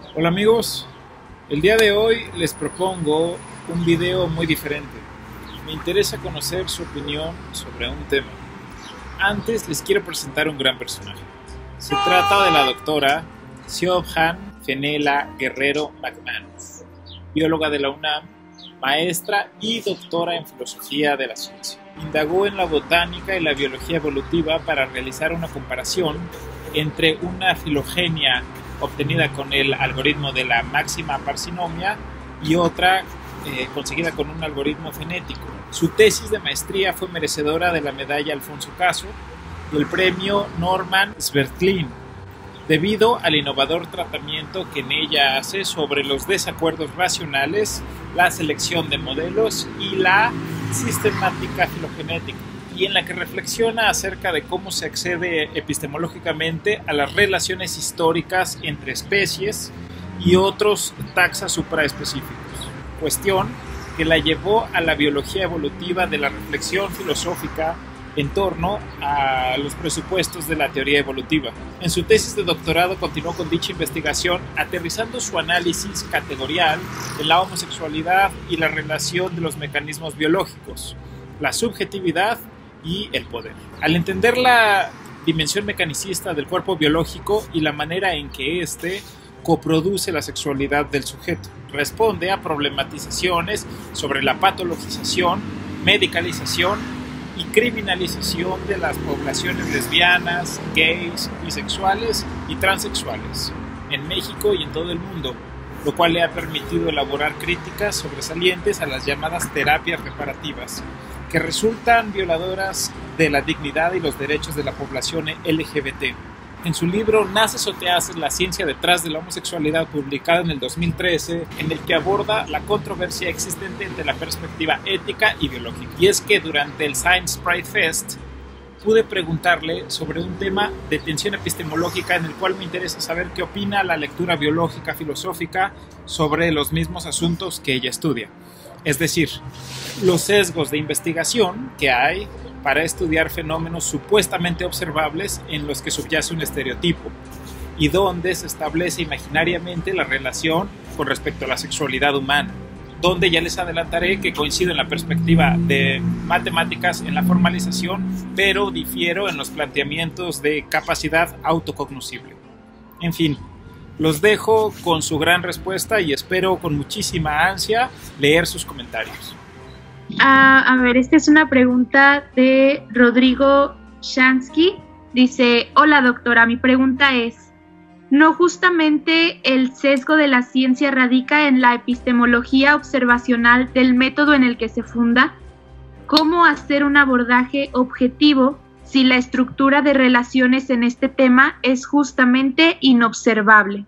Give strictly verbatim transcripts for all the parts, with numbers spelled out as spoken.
Hola amigos, el día de hoy les propongo un video muy diferente. Me interesa conocer su opinión sobre un tema. Antes les quiero presentar un gran personaje. Se trata de la doctora Siobhan Fenella Guerrero McManus, bióloga de la UNAM, maestra y doctora en filosofía de la ciencia. Indagó en la botánica y la biología evolutiva para realizar una comparación entre una filogenia obtenida con el algoritmo de la máxima parsinomia y otra eh, conseguida con un algoritmo fenético. Su tesis de maestría fue merecedora de la medalla Alfonso Caso y el premio Norman Svertlin, debido al innovador tratamiento que en ella hace sobre los desacuerdos racionales, la selección de modelos y la sistemática filogenética, y en la que reflexiona acerca de cómo se accede epistemológicamente a las relaciones históricas entre especies y otros taxas supraespecíficos, cuestión que la llevó a la biología evolutiva de la reflexión filosófica en torno a los presupuestos de la teoría evolutiva. En su tesis de doctorado continuó con dicha investigación, aterrizando su análisis categorial de la homosexualidad y la relación de los mecanismos biológicos, la subjetividad y el poder. Al entender la dimensión mecanicista del cuerpo biológico y la manera en que éste coproduce la sexualidad del sujeto, responde a problematizaciones sobre la patologización, medicalización y criminalización de las poblaciones lesbianas, gays, bisexuales y transexuales en México y en todo el mundo, lo cual le ha permitido elaborar críticas sobresalientes a las llamadas terapias reparativas, que resultan violadoras de la dignidad y los derechos de la población L G B T. En su libro Naces o te haces, la ciencia detrás de la homosexualidad, publicado en el dos mil trece, en el que aborda la controversia existente entre la perspectiva ética y biológica. Y es que durante el Science Pride Fest pude preguntarle sobre un tema de tensión epistemológica en el cual me interesa saber qué opina la lectura biológica filosófica sobre los mismos asuntos que ella estudia. Es decir, los sesgos de investigación que hay para estudiar fenómenos supuestamente observables en los que subyace un estereotipo y donde se establece imaginariamente la relación con respecto a la sexualidad humana, donde ya les adelantaré que coincido en la perspectiva de matemáticas en la formalización, pero difiero en los planteamientos de capacidad autocognoscible. En fin, los dejo con su gran respuesta y espero con muchísima ansia leer sus comentarios. Ah, a ver, esta es una pregunta de Rodrigo Shansky. Dice: hola doctora, mi pregunta es, ¿no justamente el sesgo de la ciencia radica en la epistemología observacional del método en el que se funda? ¿Cómo hacer un abordaje objetivo si la estructura de relaciones en este tema es justamente inobservable?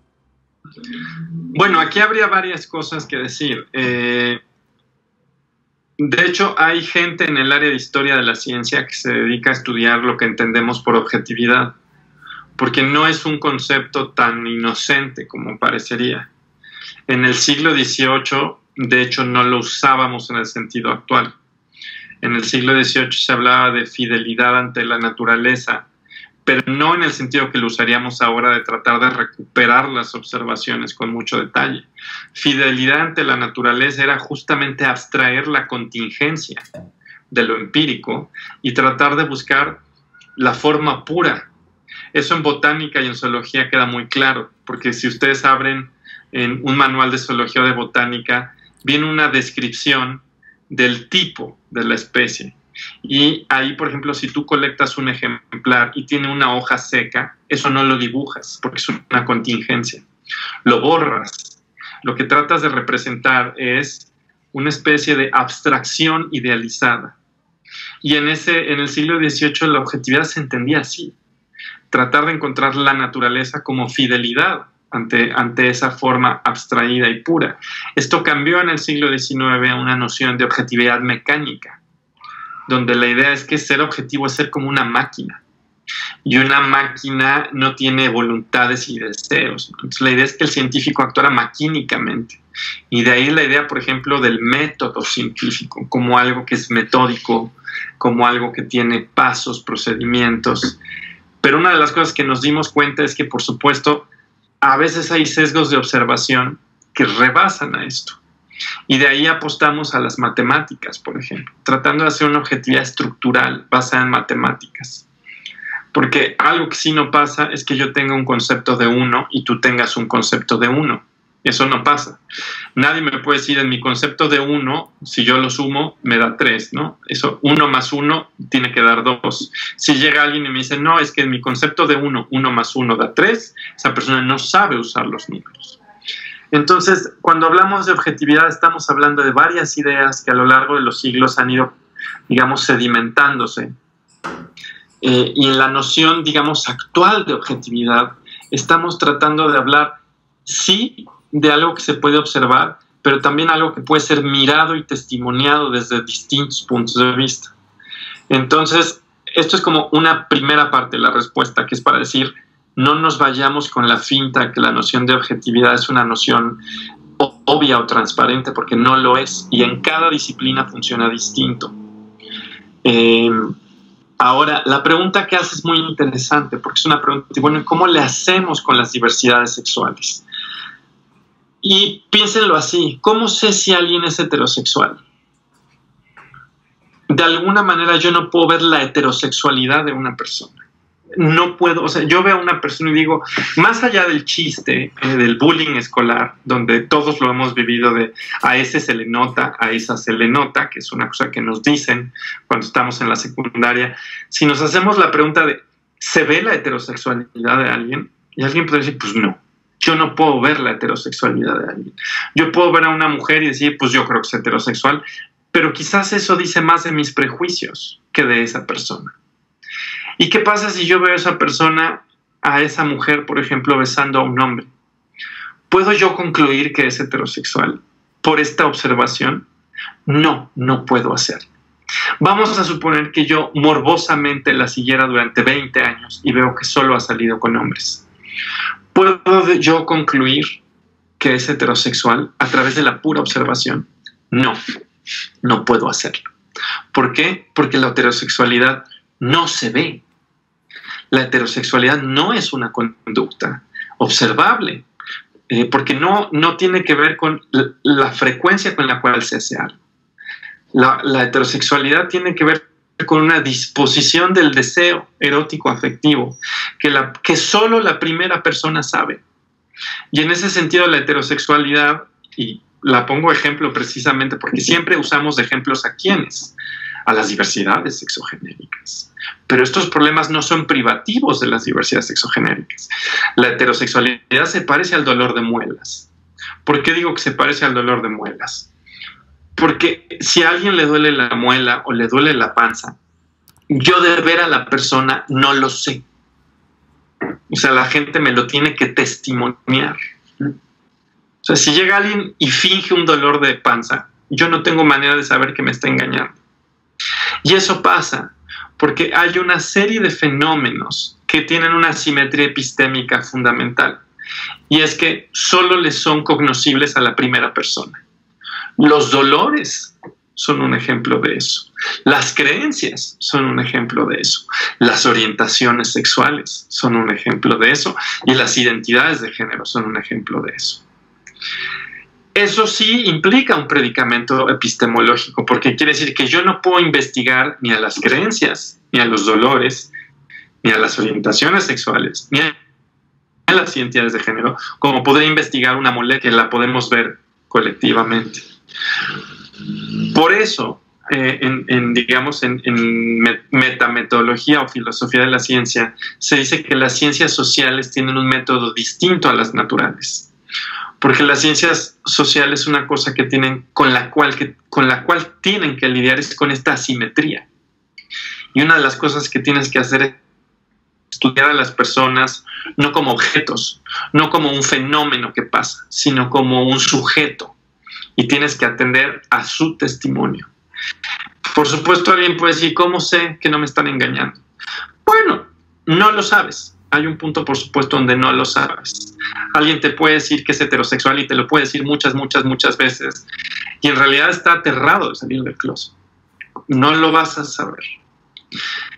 Bueno, aquí habría varias cosas que decir. Eh, de hecho, hay gente en el área de historia de la ciencia que se dedica a estudiar lo que entendemos por objetividad, porque no es un concepto tan inocente como parecería. En el siglo dieciocho, de hecho, no lo usábamos en el sentido actual. En el siglo dieciocho se hablaba de fidelidad ante la naturaleza, pero no en el sentido que lo usaríamos ahora de tratar de recuperar las observaciones con mucho detalle. Fidelidad ante la naturaleza era justamente abstraer la contingencia de lo empírico y tratar de buscar la forma pura. Eso en botánica y en zoología queda muy claro, porque si ustedes abren en un manual de zoología o de botánica, viene una descripción del tipo de la especie. Y ahí, por ejemplo, si tú colectas un ejemplar y tiene una hoja seca, eso no lo dibujas porque es una contingencia. Lo borras. Lo que tratas de representar es una especie de abstracción idealizada. Y en, ese, en el siglo dieciocho la objetividad se entendía así. Tratar de encontrar la naturaleza como fidelidad ante, ante esa forma abstraída y pura. Esto cambió en el siglo diecinueve a una noción de objetividad mecánica, donde la idea es que ser objetivo es ser como una máquina. Y una máquina no tiene voluntades y deseos. Entonces la idea es que el científico actuara maquínicamente. Y de ahí la idea, por ejemplo, del método científico, como algo que es metódico, como algo que tiene pasos, procedimientos. Pero una de las cosas que nos dimos cuenta es que, por supuesto, a veces hay sesgos de observación que rebasan a esto. Y de ahí apostamos a las matemáticas, por ejemplo, tratando de hacer una objetividad estructural basada en matemáticas. Porque algo que sí no pasa es que yo tenga un concepto de uno y tú tengas un concepto de uno. Eso no pasa. Nadie me puede decir en mi concepto de uno, si yo lo sumo, me da tres, ¿no? Eso, uno más uno tiene que dar dos. Si llega alguien y me dice, no, es que en mi concepto de uno, uno más uno da tres, esa persona no sabe usar los números. Entonces, cuando hablamos de objetividad, estamos hablando de varias ideas que a lo largo de los siglos han ido, digamos, sedimentándose. Eh, y en la noción, digamos, actual de objetividad, estamos tratando de hablar, sí, de algo que se puede observar, pero también algo que puede ser mirado y testimoniado desde distintos puntos de vista. Entonces, esto es como una primera parte de la respuesta, que es para decir, no nos vayamos con la finta que la noción de objetividad es una noción obvia o transparente, porque no lo es, y en cada disciplina funciona distinto. Eh, ahora, la pregunta que hace es muy interesante, porque es una pregunta, bueno, ¿cómo le hacemos con las diversidades sexuales? Y piénsenlo así, ¿cómo sé si alguien es heterosexual? De alguna manera yo no puedo ver la heterosexualidad de una persona. No puedo, o sea, yo veo a una persona y digo, más allá del chiste, eh, del bullying escolar, donde todos lo hemos vivido de a ese se le nota, a esa se le nota, que es una cosa que nos dicen cuando estamos en la secundaria, si nos hacemos la pregunta de, ¿se ve la heterosexualidad de alguien? Y alguien puede decir, pues no, yo no puedo ver la heterosexualidad de alguien. Yo puedo ver a una mujer y decir, pues yo creo que es heterosexual, pero quizás eso dice más de mis prejuicios que de esa persona. ¿Y qué pasa si yo veo a esa persona, a esa mujer, por ejemplo, besando a un hombre? ¿Puedo yo concluir que es heterosexual por esta observación? No, no puedo hacerlo. Vamos a suponer que yo morbosamente la siguiera durante veinte años y veo que solo ha salido con hombres. ¿Puedo yo concluir que es heterosexual a través de la pura observación? No, no puedo hacerlo. ¿Por qué? Porque la heterosexualidad no se ve. La heterosexualidad no es una conducta observable, eh, porque no, no tiene que ver con la frecuencia con la cual se hace algo. La, la heterosexualidad tiene que ver con una disposición del deseo erótico afectivo que, la, que solo la primera persona sabe. Y en ese sentido la heterosexualidad, y la pongo ejemplo precisamente porque siempre usamos de ejemplos a quiénes, a las diversidades sexogenéricas. Pero estos problemas no son privativos de las diversidades sexogenéricas. La heterosexualidad se parece al dolor de muelas. ¿Por qué digo que se parece al dolor de muelas? Porque si a alguien le duele la muela o le duele la panza, yo de ver a la persona no lo sé. O sea, la gente me lo tiene que testimoniar. O sea, si llega alguien y finge un dolor de panza, yo no tengo manera de saber que me está engañando. Y eso pasa porque hay una serie de fenómenos que tienen una simetría epistémica fundamental. Y es que solo les son cognoscibles a la primera persona. Los dolores son un ejemplo de eso. Las creencias son un ejemplo de eso. Las orientaciones sexuales son un ejemplo de eso. Y las identidades de género son un ejemplo de eso. Eso sí implica un predicamento epistemológico, porque quiere decir que yo no puedo investigar ni a las creencias, ni a los dolores, ni a las orientaciones sexuales, ni a las identidades de género, como podría investigar una molécula que la podemos ver colectivamente. Por eso, eh, en, en, digamos, en, en metametodología o filosofía de la ciencia, se dice que las ciencias sociales tienen un método distinto a las naturales. Porque las ciencias sociales es una cosa que tienen, con la cual, que, con la cual tienen que lidiar es con esta asimetría. Y una de las cosas que tienes que hacer es estudiar a las personas no como objetos, no como un fenómeno que pasa, sino como un sujeto. Y tienes que atender a su testimonio. Por supuesto, alguien puede decir, ¿cómo sé que no me están engañando? Bueno, no lo sabes. Hay un punto, por supuesto, donde no lo sabes. Alguien te puede decir que es heterosexual y te lo puede decir muchas, muchas, muchas veces. Y en realidad está aterrado de salir del closet. No lo vas a saber.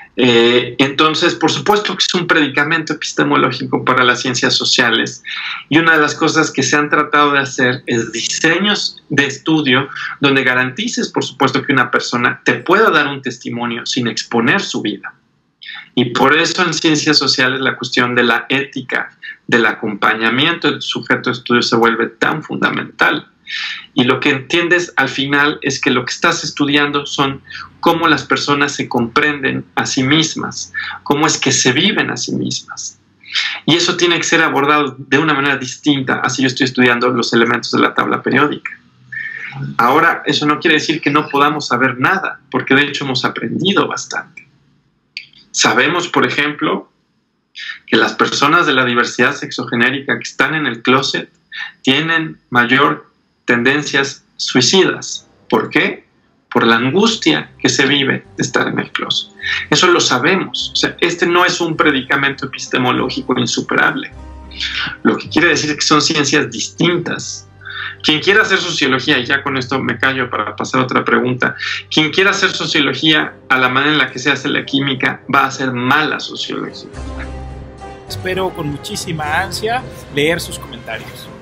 Eh, entonces, por supuesto que es un predicamento epistemológico para las ciencias sociales, y una de las cosas que se han tratado de hacer es diseños de estudio donde garantices, por supuesto, que una persona te pueda dar un testimonio sin exponer su vida. Y por eso en ciencias sociales la cuestión de la ética, del acompañamiento del sujeto de estudio se vuelve tan fundamental. Y lo que entiendes al final es que lo que estás estudiando son cómo las personas se comprenden a sí mismas, cómo es que se viven a sí mismas. Y eso tiene que ser abordado de una manera distinta, así yo estoy estudiando los elementos de la tabla periódica. Ahora, eso no quiere decir que no podamos saber nada, porque de hecho hemos aprendido bastante. Sabemos, por ejemplo, que las personas de la diversidad sexogenérica que están en el closet tienen mayor tendencias suicidas. ¿Por qué? Por la angustia que se vive de estar en el closet. Eso lo sabemos. O sea, este no es un predicamento epistemológico insuperable. Lo que quiere decir es que son ciencias distintas. Quien quiera hacer sociología, y ya con esto me callo para pasar a otra pregunta, quien quiera hacer sociología a la manera en la que se hace la química va a hacer mala sociología. Espero con muchísima ansia leer sus comentarios.